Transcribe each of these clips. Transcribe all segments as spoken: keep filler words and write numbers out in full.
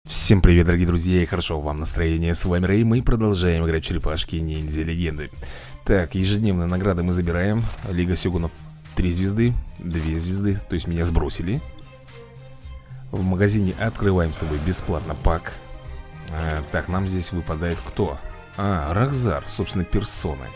Всем привет, дорогие друзья, и хорошо вам настроение. С вами Рэй, мы продолжаем играть в черепашки ниндзя легенды. Так, ежедневные награды мы забираем. Лига Сёгунов три звезды, две звезды, то есть меня сбросили. В магазине открываем с тобой бесплатно пак. а, Так, нам здесь выпадает кто? А, Рахзар, собственно, персоной.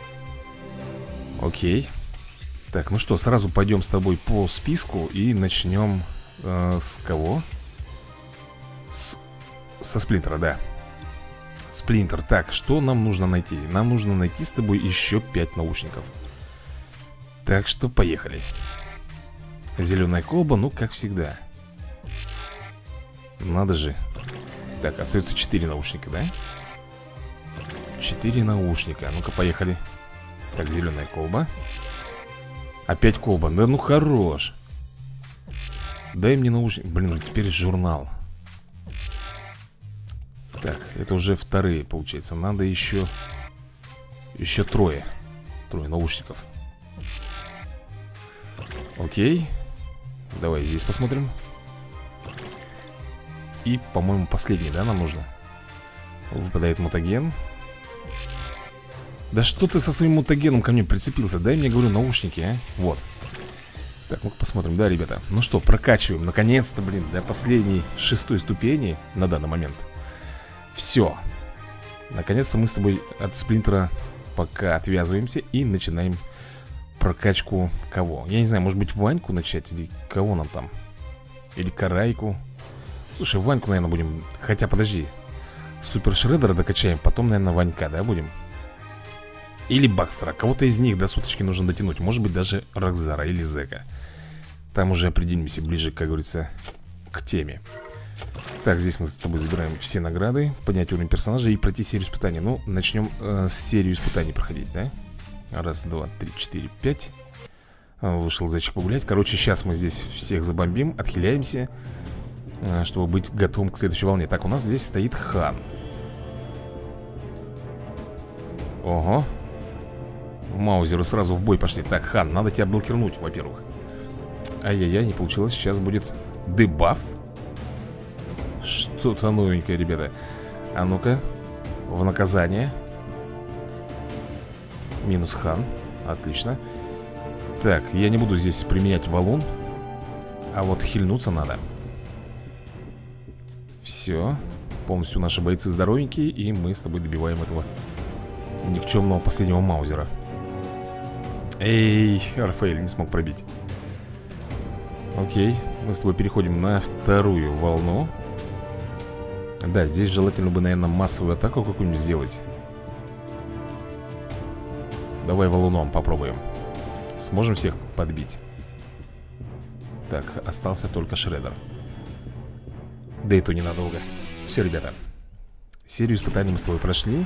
Окей. Так, ну что, сразу пойдем с тобой по списку и начнем э, с кого? С... Со Сплинтера, да. Сплинтер, так, что нам нужно найти? Нам нужно найти с тобой еще пять наушников. Так что поехали. Зеленая колба, ну как всегда. Надо же. Так, остается четыре наушника, да? четыре наушника, ну-ка поехали. Так, зеленая колба. Опять колба, да ну хорош. Дай мне наушник. Блин, теперь журнал. Так, это уже вторые, получается. Надо еще Еще трое Трое наушников. Окей. Давай здесь посмотрим. И, по-моему, последний, да, нам нужно. Выпадает мутаген. Да что ты со своим мутагеном ко мне прицепился? Дай мне, говорю, наушники, а. Вот. Так, ну-ка посмотрим, да, ребята. Ну что, прокачиваем, наконец-то, блин, до последней шестой ступени на данный момент. Все. Наконец-то мы с тобой от Сплинтера пока отвязываемся и начинаем прокачку кого? Я не знаю, может быть Ваньку начать или кого нам там? Или Карайку? Слушай, Ваньку, наверное, будем. Хотя, подожди. Супер Шреддера докачаем, потом, наверное, Ванька, да, будем? Или Бакстера. Кого-то из них до суточки нужно дотянуть. Может быть, даже Рахзара или Зека. Там уже определимся ближе, как говорится, к теме. Так, здесь мы с тобой забираем все награды, поднять уровень персонажа и пройти серию испытаний. Ну, начнем э, с серию испытаний проходить, да? Раз, два, три, четыре, пять. Вышел зайчик погулять. Короче, сейчас мы здесь всех забомбим, отхиляемся, э, чтобы быть готовым к следующей волне. Так, у нас здесь стоит Хан. Ого. Маузеры сразу в бой пошли. Так, Хан, надо тебя блокирнуть, во-первых. Ай-яй-яй, не получилось. Сейчас будет дебаф. Что-то новенькое, ребята. А ну-ка, в наказание. Минус Хан. Отлично. Так, я не буду здесь применять валун. А вот хильнуться надо. Все. Полностью наши бойцы здоровенькие. И мы с тобой добиваем этого никчемного последнего маузера. Эй, Рафаэль не смог пробить. Окей, мы с тобой переходим на вторую волну. Да, здесь желательно бы, наверное, массовую атаку какую-нибудь сделать. Давай валуном попробуем. Сможем всех подбить. Так, остался только Шреддер. Да и то ненадолго. Все, ребята. Серию испытаний мы с тобой прошли.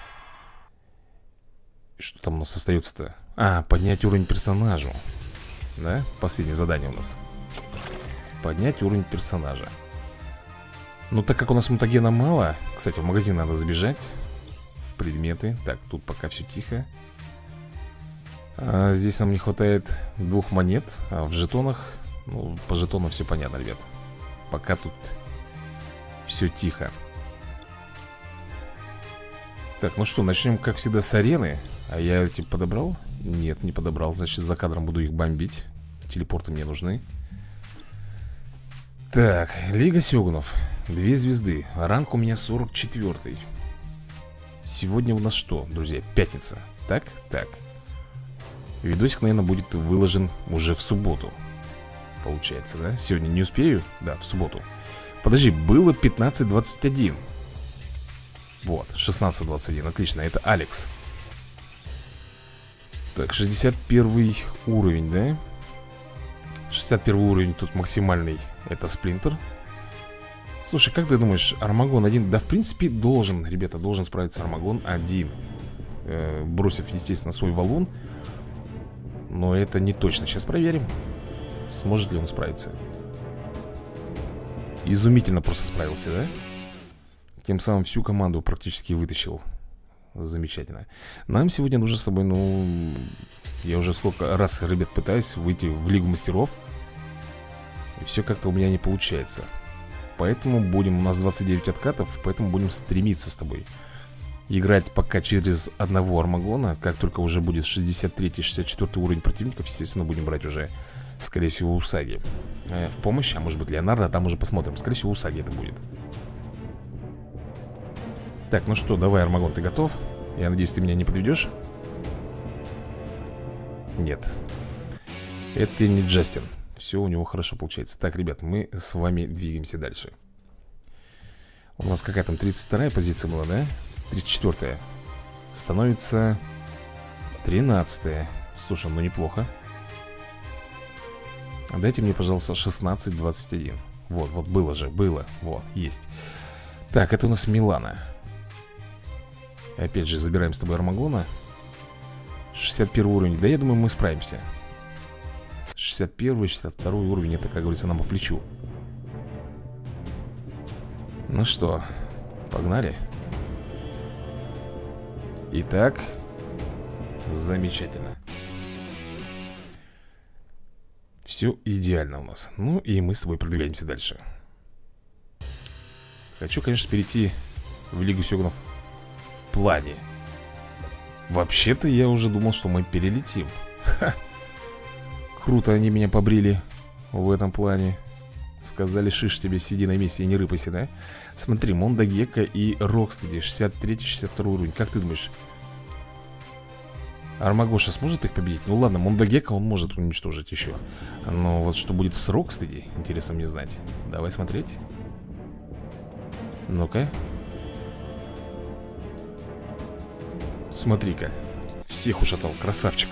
Что там у нас остается-то? А, поднять уровень персонажу. Да, последнее задание у нас. Поднять уровень персонажа. Ну, так как у нас мутагена мало. Кстати, в магазин надо забежать. В предметы. Так, тут пока все тихо. а, Здесь нам не хватает двух монет. А в жетонах, ну, по жетонам все понятно, ребят. Пока тут все тихо. Так, ну что, начнем, как всегда, с арены. А я эти подобрал? Нет, не подобрал. Значит, за кадром буду их бомбить. Телепорты мне нужны. Так, Лига Сёгунов. Две звезды. Ранг у меня сорок четвёртый. Сегодня у нас что, друзья? Пятница. Так? Так. Видосик, наверное, будет выложен уже в субботу. Получается, да? Сегодня не успею? Да, в субботу. Подожди, было пятнадцать двадцать один. Вот, шестнадцать двадцать один. Отлично, это Алекс. Так, шестьдесят первый уровень, да? шестьдесят первый уровень тут максимальный. Это Сплинтер. Слушай, как ты думаешь, Армагон один? Да, в принципе, должен, ребята, должен справиться Армагон один, э, бросив, естественно, свой валун. Но это не точно. Сейчас проверим, сможет ли он справиться. Изумительно просто справился, да? Тем самым всю команду практически вытащил. Замечательно. Нам сегодня нужно с тобой, ну... Я уже сколько раз, ребят, пытаюсь выйти в Лигу Мастеров. И все как-то у меня не получается. Поэтому будем, у нас двадцать девять откатов, поэтому будем стремиться с тобой играть пока через одного Армагона. Как только уже будет шестьдесят третий шестьдесят четвёртый уровень противников, естественно, будем брать уже, скорее всего, Усаги э, в помощь, а может быть Леонардо, а там уже посмотрим. Скорее всего, Усаги это будет. Так, ну что, давай, Армагон, ты готов? Я надеюсь, ты меня не подведешь? Нет. Это не Джастин. Все у него хорошо получается. Так, ребят, мы с вами двигаемся дальше. У нас какая там тридцать вторая позиция была, да? тридцать четвёртая. Становится тринадцатая. Слушай, ну неплохо. Дайте мне, пожалуйста, шестнадцать двадцать один. Вот, вот было же, было. Вот, есть. Так, это у нас Милана. Опять же, забираем с тобой Армагона. шестьдесят первый уровень. Да я думаю, мы справимся. шестьдесят первый, шестьдесят второй уровень. Это, как говорится, нам по плечу. Ну что, погнали. Итак, замечательно. Все идеально у нас. Ну и мы с тобой продвигаемся дальше. Хочу, конечно, перейти в Лигу Сёгунов в плане. Вообще-то я уже думал, что мы перелетим. Ха. Круто они меня побрили в этом плане. Сказали, шиш тебе, сиди на месте и не рыпайся, да? Смотри, Монда Гекко и Рокстеди, шестьдесят третий шестьдесят второй уровень. Как ты думаешь, Армагоша сможет их победить? Ну ладно, Монда Гекко он может уничтожить еще. Но вот что будет с Рокстеди, интересно мне знать. Давай смотреть. Ну-ка. Смотри-ка. Всех ушатал, красавчик.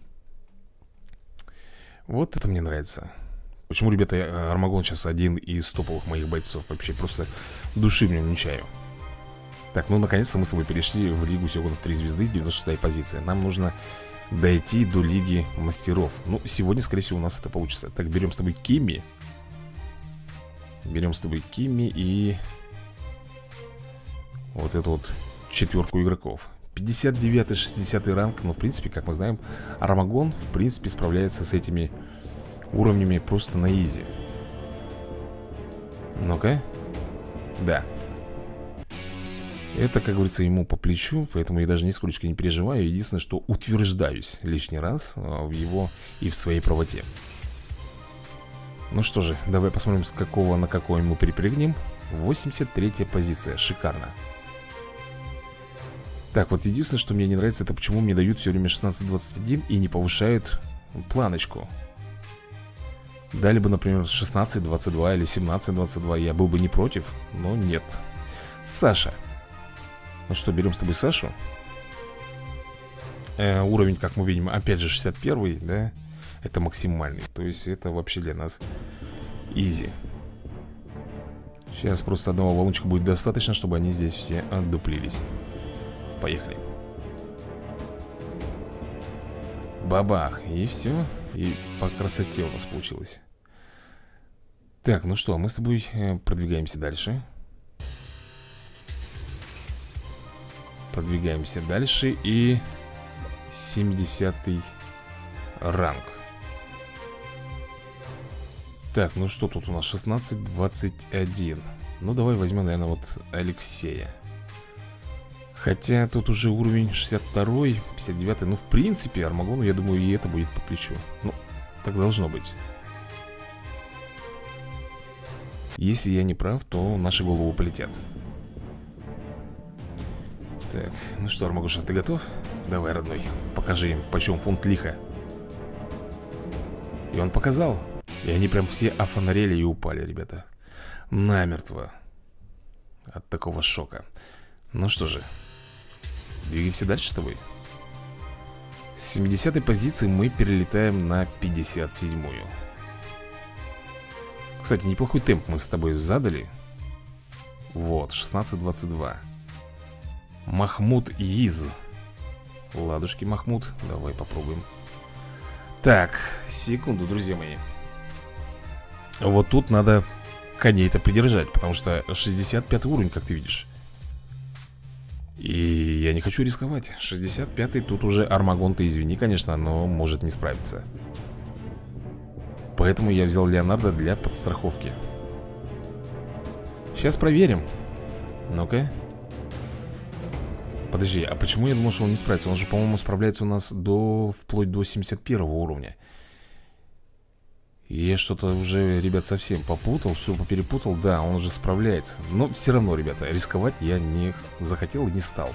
Вот это мне нравится. Почему, ребята, Армагон сейчас один из топовых моих бойцов? Вообще просто души в нем не чаю. Так, ну наконец-то мы с собой перешли в Лигу Сёгунов три звезды, девяносто шестая позиция. Нам нужно дойти до Лиги Мастеров. Ну, сегодня, скорее всего, у нас это получится. Так, берем с тобой Кимми. Берем с тобой Кимми и вот эту вот четверку игроков. пятьдесят девятый шестидесятый ранг. Но, в принципе, как мы знаем, Армагон, в принципе, справляется с этими уровнями просто на изи. Ну-ка. Да. Это, как говорится, ему по плечу. Поэтому я даже нисколько не переживаю. Единственное, что утверждаюсь лишний раз в его и в своей правоте. Ну что же, давай посмотрим, с какого на какой мы перепрыгнем. восемьдесят третья позиция, шикарно. Так, вот единственное, что мне не нравится, это почему мне дают все время шестнадцать двадцать один и не повышают планочку. Дали бы, например, шестнадцать двадцать два или семнадцать двадцать два, я был бы не против, но нет. Саша. Ну что, берем с тобой Сашу. э, Уровень, как мы видим, опять же шестьдесят первый, да? Это максимальный, то есть это вообще для нас изи. Сейчас просто одного валунчика будет достаточно, чтобы они здесь все отдуплились. Поехали. Бабах, и все. И по красоте у нас получилось. Так, ну что, мы с тобой продвигаемся дальше. Продвигаемся дальше. И семидесятый ранг. Так, ну что тут у нас? шестнадцать двадцать один. Ну давай возьмем, наверное, вот Алексея. Хотя тут уже уровень шестьдесят второй, пятьдесят девятый. Ну, в принципе, Армагону, я думаю, и это будет по плечу. Ну, так должно быть. Если я не прав, то наши головы полетят. Так, ну что, Армагуша, ты готов? Давай, родной, покажи им, почем фунт лиха. И он показал. И они прям все офонарели и упали, ребята. Намертво. От такого шока. Ну что же, двигаемся дальше с тобой. С семидесятой позиции мы перелетаем на пятьдесят седьмую. Кстати, неплохой темп мы с тобой задали. Вот, шестнадцать двадцать два. Махмуд Из. Ладушки, Махмуд. Давай попробуем. Так, секунду, друзья мои. Вот тут надо коней-то придержать, потому что шестьдесят пятый уровень, как ты видишь. И я не хочу рисковать. шестьдесят пятый, тут уже Армагон, ты извини, конечно, но может не справиться. Поэтому я взял Леонардо для подстраховки. Сейчас проверим. Ну-ка. Подожди, а почему я думал, что он не справится? Он же, по-моему, справляется у нас до вплоть до семьдесят первого уровня. И я что-то уже, ребят, совсем попутал, все поперепутал. Да, он уже справляется. Но все равно, ребята, рисковать я не захотел и не стал.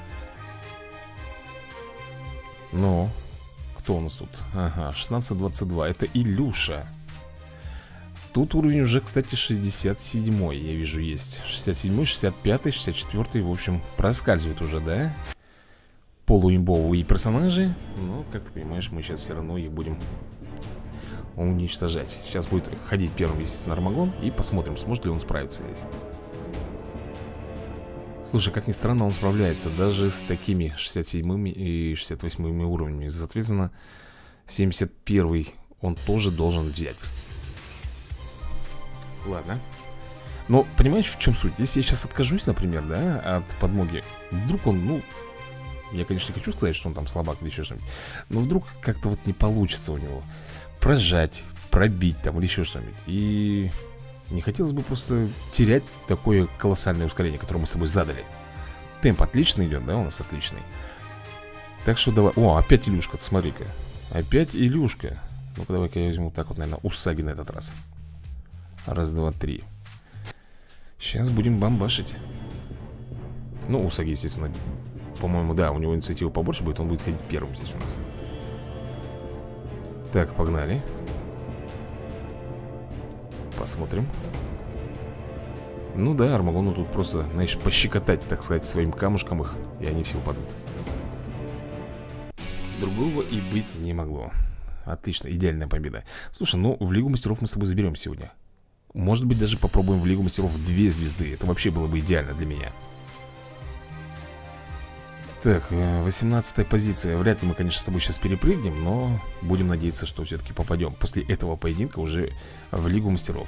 Ну, кто у нас тут? Ага, шестнадцать двадцать два. Это Илюша. Тут уровень уже, кстати, шестьдесят седьмой, я вижу, есть. шестьдесят седьмой, шестьдесят пятый, шестьдесят четвёртый, в общем, проскальзывает уже, да? Полуимбовые персонажи. Но, как ты понимаешь, мы сейчас все равно их будем уничтожать. Сейчас будет ходить первым, естественно, Армагон. И посмотрим, сможет ли он справиться здесь. Слушай, как ни странно, он справляется даже с такими шестьдесят седьмыми и шестьдесят восьмыми уровнями. Соответственно, семьдесят первый он тоже должен взять. Ладно. Но понимаешь, в чем суть? Если я сейчас откажусь, например, да, от подмоги, вдруг он, ну, я, конечно, не хочу сказать, что он там слабак или еще что-нибудь, но вдруг как-то вот не получится у него прожать, пробить там или еще что-нибудь. И не хотелось бы просто терять такое колоссальное ускорение, которое мы с тобой задали. Темп отлично идет, да, у нас отличный. Так что давай. О, опять Илюшка, смотри-ка. Опять Илюшка. Ну-ка, давай-ка я возьму так вот, наверное, Усаги на этот раз. Раз, два, три. Сейчас будем бомбашить. Ну, Усаги, естественно, по-моему, да, у него инициатива побольше будет. Он будет ходить первым здесь у нас. Так, погнали. Посмотрим. Ну да, Армагону тут просто, знаешь, пощекотать, так сказать, своим камушком их, и они все упадут. Другого и быть не могло. Отлично, идеальная победа. Слушай, ну в Лигу Мастеров мы с тобой заберем сегодня. Может быть, даже попробуем в Лигу Мастеров две звезды. Это вообще было бы идеально для меня. Так, восемнадцатая позиция. Вряд ли мы, конечно, с тобой сейчас перепрыгнем, но будем надеяться, что все-таки попадем после этого поединка уже в Лигу Мастеров.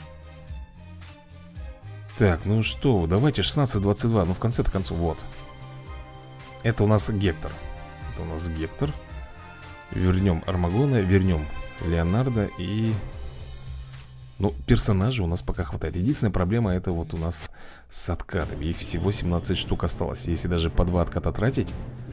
Так, ну что, давайте шестнадцать двадцать два. Ну, в конце-то концов, вот. Это у нас Гектор. Это у нас Гектор. Вернем Армагона, вернем Леонардо и... Ну, персонажей у нас пока хватает. Единственная проблема это вот у нас с откатами. Их всего семнадцать штук осталось. Если даже по два отката тратить,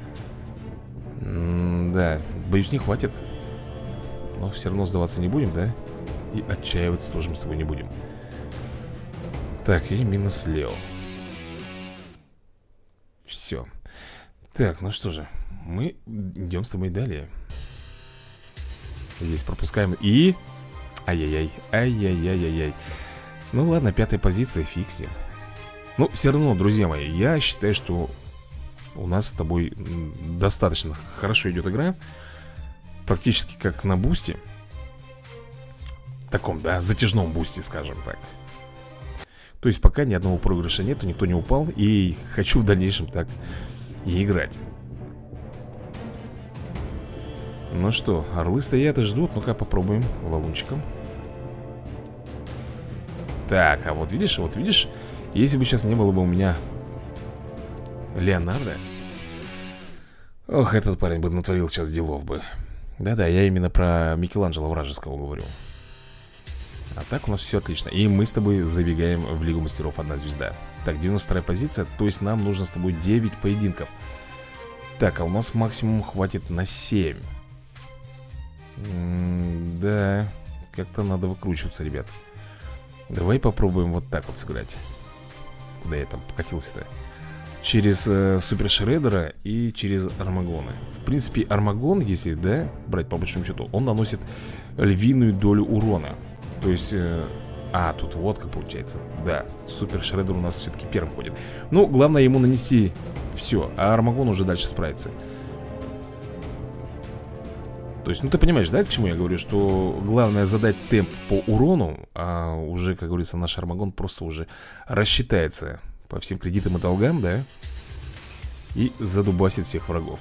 да, боюсь, не хватит. Но все равно сдаваться не будем, да? И отчаиваться тоже мы с тобой не будем. Так, и минус Лео. Все. Так, ну что же, мы идем с тобой далее. Здесь пропускаем и... Ай-яй-яй, ай-яй-яй-яй-яй. Ну ладно, пятая позиция, фиг с ним. Ну, все равно, друзья мои, я считаю, что у нас с тобой достаточно хорошо идет игра. Практически как на бусте. Таком, да, затяжном бусте, скажем так. То есть пока ни одного проигрыша нету, никто не упал. И хочу в дальнейшем так и играть. Ну что, орлы стоят и ждут. Ну-ка попробуем валунчиком. Так, а вот видишь, вот видишь, если бы сейчас не было бы у меня Леонардо, ох, этот парень бы натворил сейчас делов бы. Да-да, я именно про Микеланджело Вражеского говорю. А так у нас все отлично. И мы с тобой забегаем в Лигу Мастеров одна звезда. Так, девяносто вторая позиция. То есть нам нужно с тобой девять поединков. Так, а у нас максимум хватит на семь. М да, как-то надо выкручиваться, ребят. Давай попробуем вот так вот сыграть. Куда я там покатился-то? Через э, Супер Шреддера и через Армагона. В принципе, Армагон, если, да, брать по большому счету, он наносит львиную долю урона. То есть... Э, а, тут вот как получается. Да, Супер Шреддер у нас все-таки первым ходит. Ну, главное ему нанести все, а Армагон уже дальше справится. То есть, ну ты понимаешь, да, к чему я говорю? Что главное задать темп по урону, а уже, как говорится, наш Армагон просто уже рассчитается по всем кредитам и долгам, да? И задубасит всех врагов.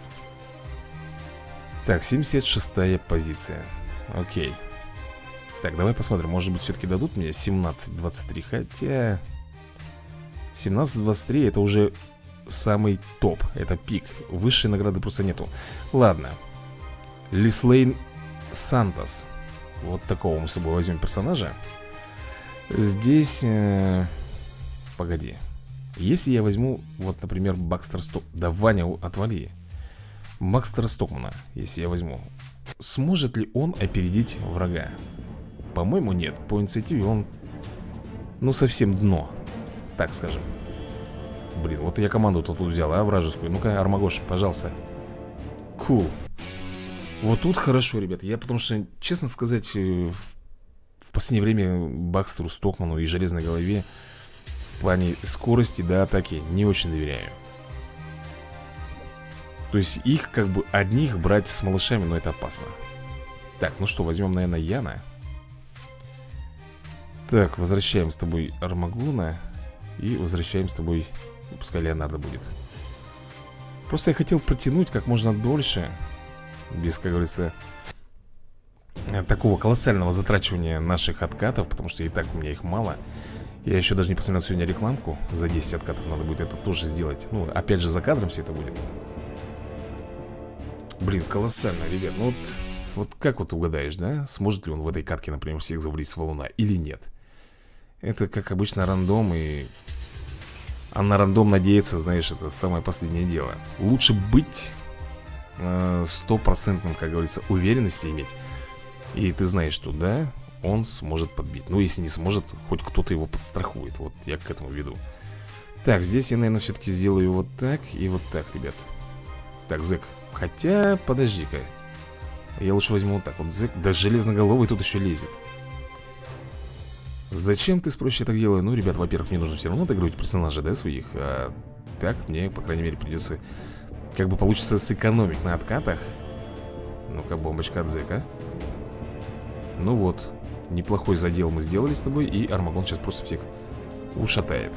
Так, семьдесят шестая позиция. Окей. Так, давай посмотрим, может быть, все-таки дадут мне семнадцать двадцать три. Хотя семнадцать двадцать три это уже самый топ. Это пик. Высшей награды просто нету. Ладно. Лислейн Сантос. Вот такого мы с собой возьмем персонажа. Здесь э, Погоди. Если я возьму, вот, например, Бакстера Сток... Да, Ваня, отвали. Бакстера Стокмана, если я возьму, сможет ли он опередить врага? По-моему, нет. По инициативе он, ну, совсем дно, так скажем. Блин, вот я команду тут взял, а, вражескую. Ну-ка, Армагош, пожалуйста. Кул. Вот тут хорошо, ребят. Я, потому что, честно сказать, в, в последнее время Бакстеру Стокману и Железной Голове в плане скорости до атаки не очень доверяю. То есть их, как бы, одних брать с малышами, но это опасно. Так, ну что, возьмем, наверное, Яна. Так, возвращаем с тобой Армагона. И возвращаем с тобой, ну, пускай Леонардо будет. Просто я хотел протянуть как можно дольше, без, как говорится, такого колоссального затрачивания наших откатов, потому что и так у меня их мало. Я еще даже не посмотрел сегодня рекламку. За десять откатов надо будет это тоже сделать. Ну, опять же, за кадром все это будет. Блин, колоссально, ребят. Ну вот, вот как вот угадаешь, да? Сможет ли он в этой катке, например, всех завалить с валуна или нет? Это, как обычно, рандом. И... А на рандом надеяться, знаешь, это самое последнее дело. Лучше быть стопроцентным, как говорится, уверенности иметь. И ты знаешь, что да, он сможет подбить. Ну, если не сможет, хоть кто-то его подстрахует. Вот я к этому веду. Так, здесь я, наверное, все-таки сделаю вот так и вот так, ребят. Так, зэк. Хотя, подожди-ка. Я лучше возьму вот так вот, зэк. Да железноголовый тут еще лезет. Зачем ты, спросишь, я так делаю? Ну, ребят, во-первых, мне нужно все равно отыгрывать персонажей, да, своих. А так мне, по крайней мере, придется, как бы получится, сэкономить на откатах. Ну-ка, бомбочка от зэка. Ну вот, неплохой задел мы сделали с тобой. И Армагон сейчас просто всех ушатает.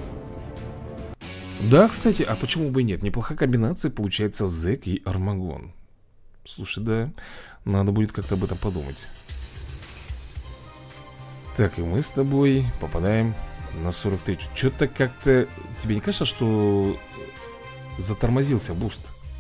Да, кстати, а почему бы и нет? Неплохая комбинация, получается, зэк и Армагон. Слушай, да, надо будет как-то об этом подумать. Так, и мы с тобой попадаем на сорок три. Что-то как-то... Тебе не кажется, что затормозился буст?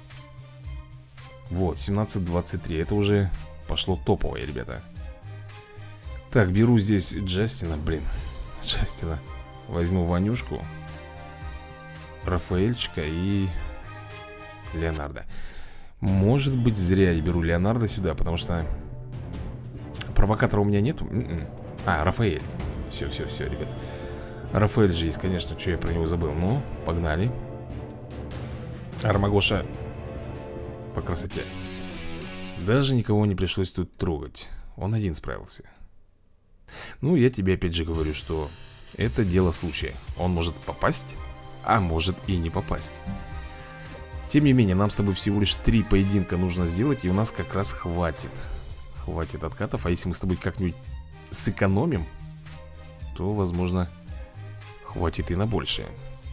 Вот, семнадцать двадцать три. Это уже пошло топовое, ребята. Так, беру здесь Джастина, блин. Джастина. Возьму Ванюшку, Рафаэльчика и Леонардо. Может быть, зря я беру Леонардо сюда, потому что провокатора у меня нету. М-м. А, Рафаэль. Все, все, все, ребят. Рафаэль же есть, конечно, что я про него забыл. Ну, погнали. Армагоша по красоте. Даже никого не пришлось тут трогать. Он один справился. Ну, я тебе опять же говорю, что это дело случая. Он может попасть, а может и не попасть. Тем не менее, нам с тобой всего лишь три поединка нужно сделать, и у нас как раз хватит. Хватит откатов. А если мы с тобой как-нибудь сэкономим, то, возможно, хватит и на большее.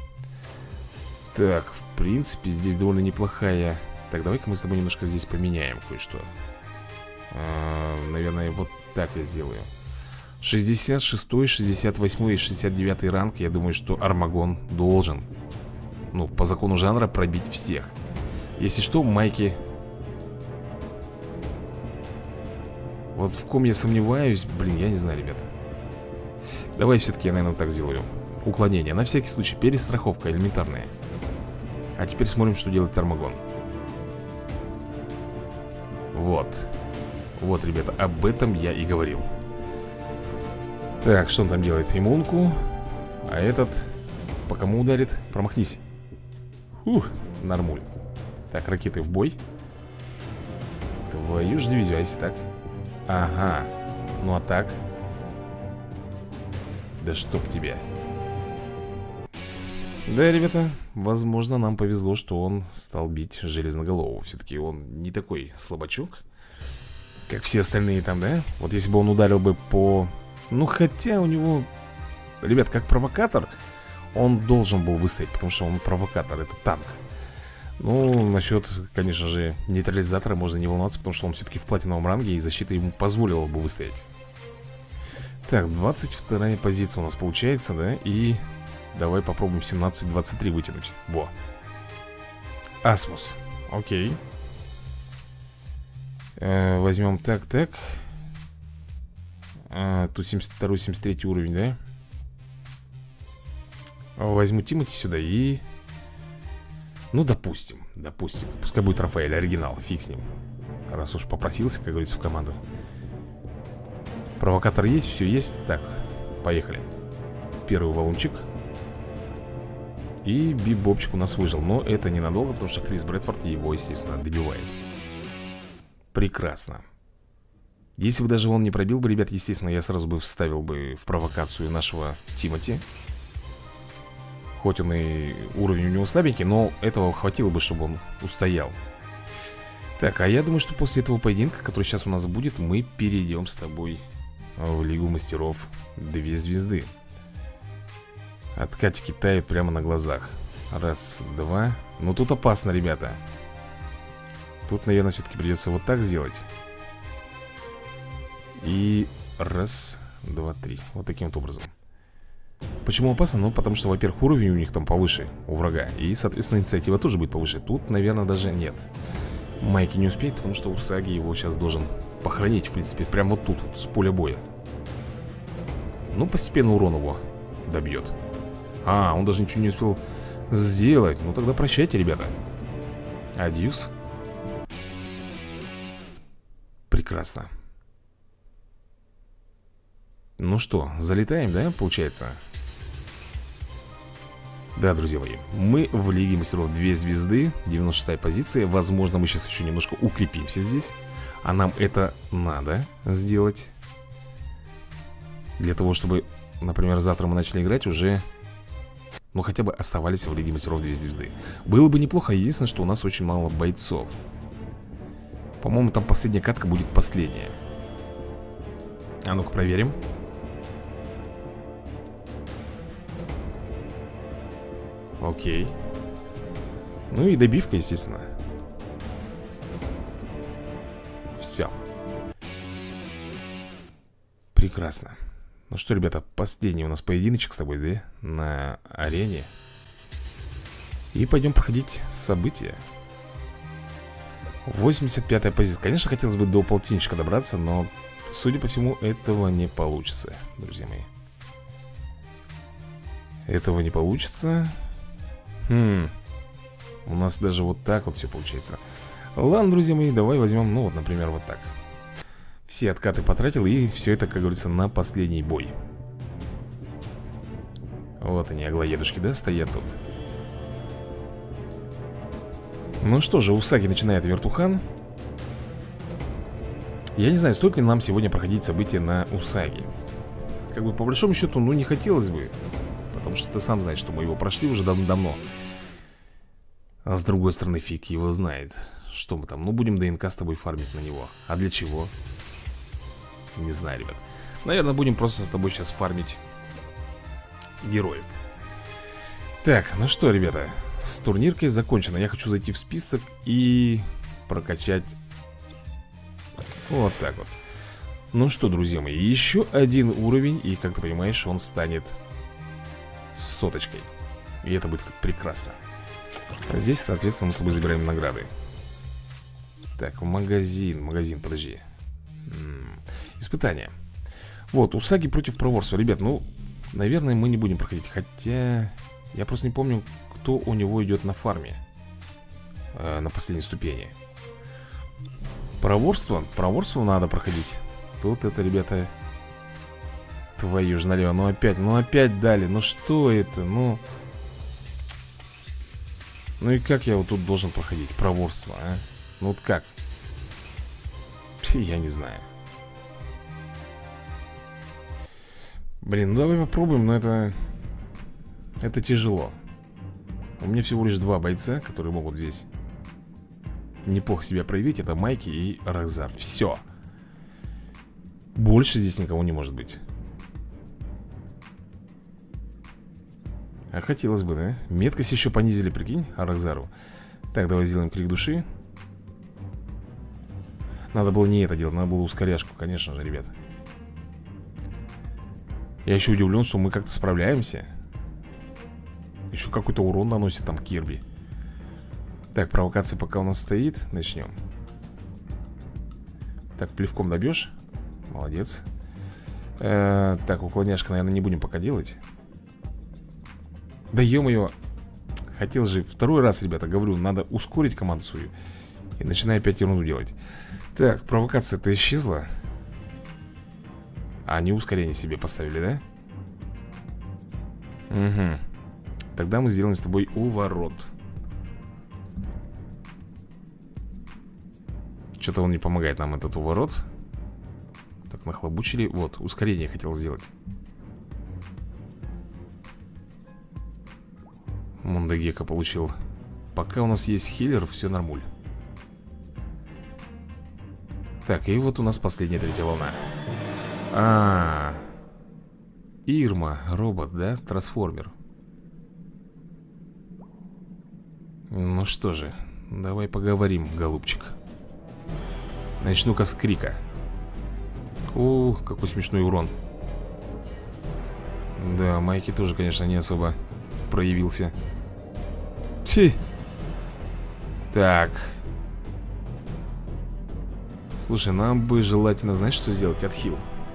Так, в принципе, здесь довольно неплохая. Так, давай-ка мы с тобой немножко здесь поменяем кое-что. а, Наверное, вот так я сделаю. шестьдесят шестой, шестьдесят восьмой и шестьдесят девятый ранг. Я думаю, что Армагон должен, ну, по закону жанра, пробить всех. Если что, майки... Вот в ком я сомневаюсь, блин, я не знаю, ребят. Давай все-таки я, наверное, вот так сделаю. Уклонение, на всякий случай, перестраховка элементарная. А теперь смотрим, что делает Армагон. Вот. Вот, ребята, об этом я и говорил. Так, что он там делает? Иммунку. А этот по кому ударит? Промахнись. Ух, нормуль. Так, ракеты в бой. Твою ж дивизию, а если так? Ага. Ну а так? Да чтоб тебе. Да, ребята, возможно, нам повезло, что он стал бить Железноголового. Все-таки он не такой слабачок, как все остальные там, да? Вот если бы он ударил бы по... Ну, хотя у него... Ребят, как провокатор, он должен был выстоять, потому что он провокатор, это танк. Ну, насчет, конечно же, нейтрализатора можно не волноваться, потому что он все-таки в платиновом ранге, и защита ему позволила бы выстоять. Так, двадцать вторая позиция у нас получается, да? И давай попробуем семнадцать двадцать три вытянуть. Во. Асмус. Окей. э, Возьмем так, так. а, Тут семьдесят второй, семьдесят третий уровень, да? Возьму Тимати сюда и... Ну, допустим, допустим. Пускай будет Рафаэль, оригинал, фиг с ним. Раз уж попросился, как говорится, в команду. Провокатор есть, все есть. Так, поехали. Первый валунчик. И Бибопчик у нас выжил. Но это ненадолго, потому что Крис Брэдфорд его, естественно, добивает. Прекрасно. Если бы даже он не пробил бы, ребят, естественно, я сразу бы вставил бы в провокацию нашего Тимати. Хоть он и уровень у него слабенький, но этого хватило бы, чтобы он устоял. Так, а я думаю, что после этого поединка, который сейчас у нас будет, мы перейдем с тобой в Лигу Мастеров Две звезды. Откатики тают прямо на глазах. Раз, два. Ну тут опасно, ребята. Тут, наверное, все-таки придется вот так сделать. И раз, два, три. Вот таким вот образом. Почему опасно? Ну, потому что, во-первых, уровень у них там повыше, у врага. И, соответственно, инициатива тоже будет повыше. Тут, наверное, даже нет. Майки не успеет, потому что Усаги его сейчас должен похоронить, в принципе, прямо вот тут, вот, с поля боя. Ну, постепенно урон его добьет. А, он даже ничего не успел сделать. Ну, тогда прощайте, ребята. Адьюс. Прекрасно. Ну что, залетаем, да, получается? Да, друзья мои, мы в Лиге Мастеров Две звезды, девяносто шестая позиция. Возможно, мы сейчас еще немножко укрепимся здесь. А нам это надо сделать. Для того, чтобы, например, завтра мы начали играть уже... Ну, хотя бы оставались в Лиге Мастеров Две звезды. Было бы неплохо, единственное, что у нас очень мало бойцов. По-моему, там последняя катка будет последняя. А ну-ка проверим. Окей. Ну и добивка, естественно. Все. Прекрасно. Ну что, ребята, последний у нас поединочек с тобой, да? На арене. И пойдем проходить события. восемьдесят пятая позиция. Конечно, хотелось бы до полтинничка добраться, но, судя по всему, этого не получится, друзья мои. Этого не получится. Хм. У нас даже вот так вот все получается. Ладно, друзья мои, давай возьмем, ну вот, например, вот так. Все откаты потратил, и все это, как говорится, на последний бой. Вот они, аглоедушки, да, стоят тут. Ну что же, Усаги начинает вертухан. Я не знаю, стоит ли нам сегодня проходить события на Усаги. Как бы, по большому счету, ну, не хотелось бы. Потому что ты сам знаешь, что мы его прошли уже давно-давно. А с другой стороны, фиг его знает. Что мы там, ну, будем ДНК с тобой фармить на него. А для чего? Не знаю, ребят. Наверное, будем просто с тобой сейчас фармить героев. Так, ну что, ребята, с турниркой закончено. Я хочу зайти в список и прокачать вот так вот. Ну что, друзья мои, еще один уровень. И, как ты понимаешь, он станет соточкой. И это будет прекрасно. Здесь, соответственно, мы с тобой забираем награды. Так, магазин, магазин, подожди. М-м, испытание. Вот, Усаги против проворства. Ребят, ну, наверное, мы не будем проходить. Хотя, я просто не помню, кто у него идет на фарме, э, на последней ступени. Проворство, проворство надо проходить. Тут это, ребята, твою ж налево. Ну опять, ну опять дали. Ну что это, ну... Ну и как я вот тут должен проходить? Проворство, а? Ну вот как? Я не знаю. Блин, ну давай попробуем, но это... Это тяжело. У меня всего лишь два бойца, которые могут здесь неплохо себя проявить. Это Майки и Рокзар. Все. Больше здесь никого не может быть. А хотелось бы, да? Меткость еще понизили, прикинь, Рокзару. Так, давай сделаем крик души. Надо было не это делать, надо было ускоряшку, конечно же, ребят. Я еще удивлен, что мы как-то справляемся. Еще какой-то урон наносит там Кирби. Так, провокация пока у нас стоит. Начнем. Так, плевком добьешь. Молодец. э, Так, уклоняшка, наверное, не будем пока делать. Да ё-моё. Хотел же второй раз, ребята, говорю, надо ускорить команду свою. И начинаю опять ерунду делать. Так, провокация-то исчезла. А они ускорение себе поставили, да? Угу. Тогда мы сделаем с тобой уворот. Что-то он не помогает нам, этот уворот. Так, нахлобучили. Вот, ускорение хотел сделать. Мондагека получил. Пока у нас есть хиллер, все нормуль. Так, и вот у нас последняя третья волна. А, Ирма, робот, да? Трансформер. Ну что же, давай поговорим, голубчик. Начну-ка с крика. О, какой смешной урон. Да, Майки тоже, конечно, не особо проявился. Ти. Так. Слушай, нам бы желательно, знаешь, что сделать? Отхил.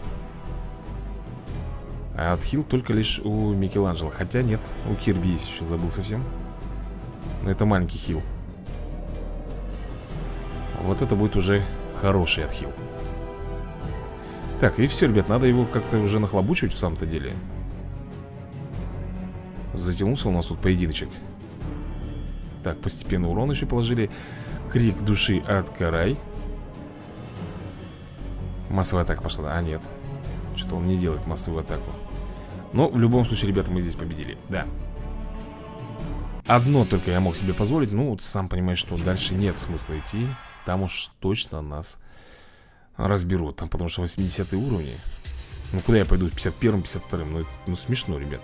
А отхил только лишь у Микеланджело. Хотя нет, у Кирби есть еще, забыл совсем. Но это маленький хил. Вот это будет уже хороший отхил. Так, и все, ребят, надо его как-то уже нахлобучивать в самом-то деле. Затянулся у нас тут поединочек. Так, постепенно урон еще положили. Крик души от Карай. Массовая атака пошла. А, нет. Что-то он не делает массовую атаку. Но в любом случае, ребята, мы здесь победили. Да. Одно только я мог себе позволить. Ну, вот сам понимаешь, что дальше нет смысла идти. Там уж точно нас разберут. Там потому что восьмидесятые уровни. Ну, куда я пойду? пятьдесят первым, пятьдесят вторым. Ну, ну смешно, ребят.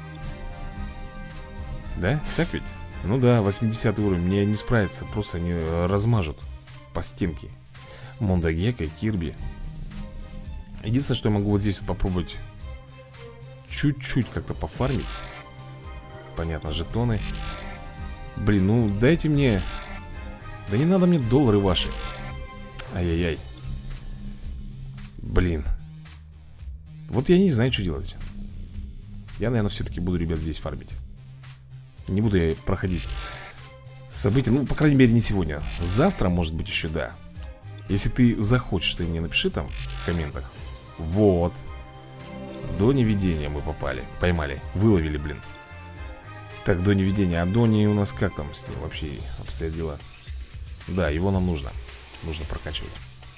Да? Так ведь? Ну да, восьмидесятый уровень. Мне не справиться. Просто они размажут по стенке. Мондагека и Кирби. Единственное, что я могу вот здесь вот попробовать чуть-чуть как-то пофармить. Понятно, жетоны. Блин, ну дайте мне. Да не надо мне доллары ваши. Ай-яй-яй. Блин. Вот я не знаю, что делать. Я, наверное, все-таки буду, ребят, здесь фармить. Не буду я проходить события. Ну, по крайней мере, не сегодня. Завтра, может быть, еще да. Если ты захочешь, ты мне напиши там в комментах. Вот. До невидения мы попали. Поймали, выловили, блин. Так, до невидения. А Дони у нас как там с ним вообще обстоят дела? Да, его нам нужно. Нужно прокачивать.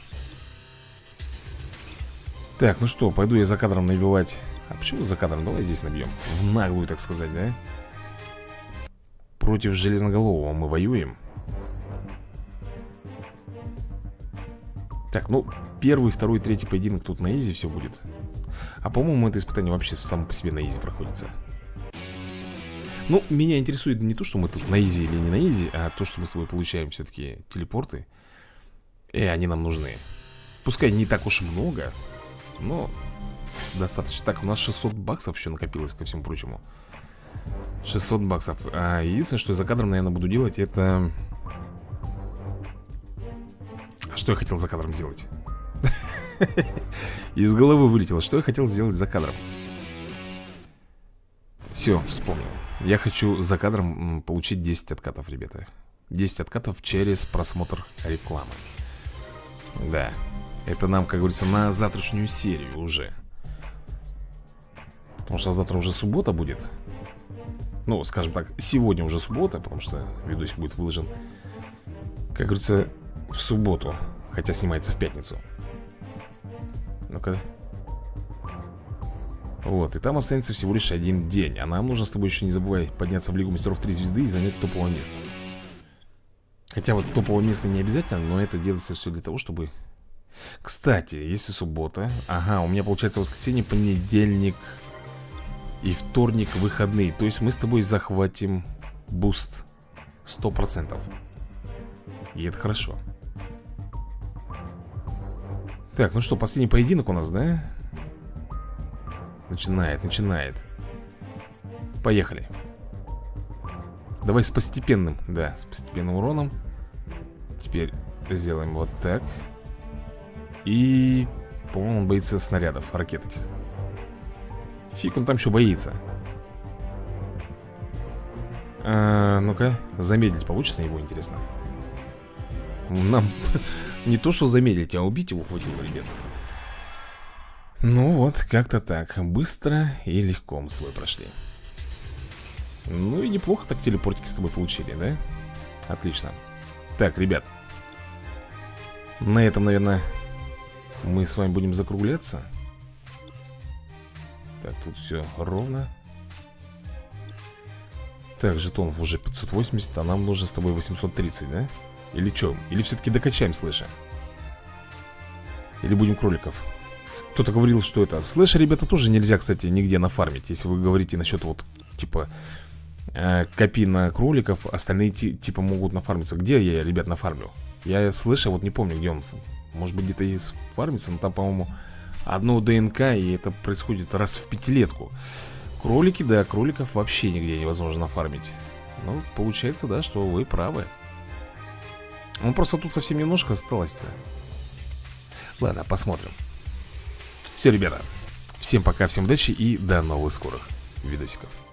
Так, ну что, пойду я за кадром набивать. А почему за кадром? Давай здесь набьем. В наглую, так сказать, да? Против Железноголового мы воюем. Так, ну, первый, второй, третий поединок тут на изи все будет. А по-моему, это испытание вообще само по себе на изи проходится. Ну, меня интересует не то, что мы тут на изи или не на изи, а то, что мы с тобой получаем все-таки телепорты. И они нам нужны. Пускай не так уж много, но достаточно. Так, у нас шестьсот баксов еще накопилось, ко всему прочему. шестьсот баксов. А единственное, что я за кадром, наверное, буду делать, это... Что я хотел за кадром сделать? Из головы вылетело. Что я хотел сделать за кадром? Все, вспомнил. Я хочу за кадром получить десять откатов, ребята. десять откатов через просмотр рекламы. Да. Это нам, как говорится, на завтрашнюю серию уже. Потому что завтра уже суббота будет. Ну, скажем так, сегодня уже суббота, потому что видосик будет выложен, как говорится, в субботу. Хотя снимается в пятницу. Ну-ка. Вот, и там останется всего лишь один день. А нам нужно с тобой еще, не забывай, подняться в Лигу Мастеров три звезды и занять топовое место. Хотя вот топовое место не обязательно, но это делается все для того, чтобы... Кстати, если суббота... Ага, у меня получается воскресенье, понедельник и вторник выходные. То есть мы с тобой захватим буст сто процентов. И это хорошо. Так, ну что, последний поединок у нас, да? Начинает, начинает. Поехали. Давай с постепенным, да, с постепенным уроном. Теперь сделаем вот так. И, по-моему, он боится снарядов, ракет этих. Фиг он там еще боится. а, ну-ка, замедлить получится его, интересно. Нам не то, что замедлить, а убить его хватило, ребят. Ну вот, как-то так. Быстро и легко мы с тобой прошли. Ну и неплохо так телепортики с тобой получили, да? Отлично. Так, ребят, на этом, наверное, мы с вами будем закругляться. Так, тут все ровно. Так, жетонов уже пятьсот восемьдесят, а нам нужно с тобой восемьсот тридцать, да? Или что? Или все-таки докачаем слэша? Или будем кроликов? Кто-то говорил, что это слэша, ребята, тоже нельзя, кстати, нигде нафармить. Если вы говорите насчет вот, типа, э, копи на кроликов, остальные типа могут нафармиться. Где я, ребят, нафармлю? Я слэша вот не помню, где он. Может быть, где-то и фармится, но там, по-моему, одно ДНК, и это происходит раз в пятилетку. Кролики, да, кроликов вообще нигде невозможно нафармить. Ну, получается, да, что вы правы. Ну, просто тут совсем немножко осталось-то. Ладно, посмотрим. Все, ребята, всем пока, всем удачи и до новых скорых видосиков.